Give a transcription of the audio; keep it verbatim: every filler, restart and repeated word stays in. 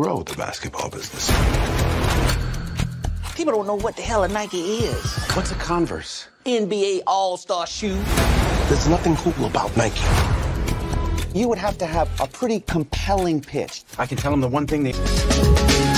grow the basketball business. People don't know what the hell a Nike is. What's a Converse? N B A All-Star shoe. There's nothing cool about Nike. You would have to have a pretty compelling pitch. I can tell them the one thing they...